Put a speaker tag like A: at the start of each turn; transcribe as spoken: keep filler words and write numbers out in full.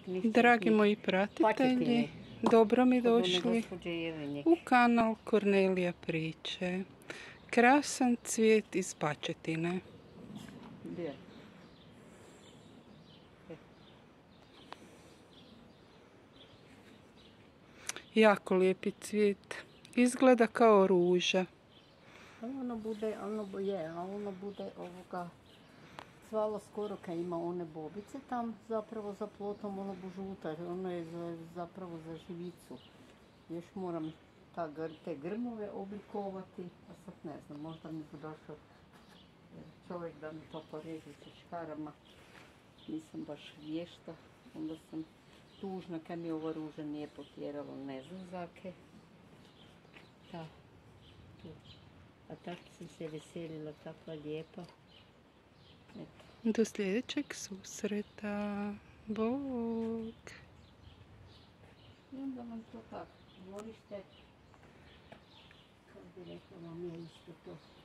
A: Dragi moji pratitelji, dobro mi došli u kanal Kornelija priče. Krasan cvijet iz pačetine. Jako lijepi cvijet. Izgleda kao ruža.
B: Ono bude, ono je, ono bude ovoga cvala skoro kad ima one bobice tam, zapravo za plotom ono bužuta, ono je za, zapravo za živicu. Još moram ta, te grmove oblikovati, a sad ne znam, možda mi bi došao čovjek da mi to poreži sa škarama. Nisam baš vješta, onda sam tužna kad mi ova ruža nije potjerala, ne znam zake. Da, tu. A tako sam se veselila, takva lijepa. Eto.
A: Do sljedećeg susreta. Bog.
B: I onda vam to tako, dvorište, kad bi rekla vam je isto to.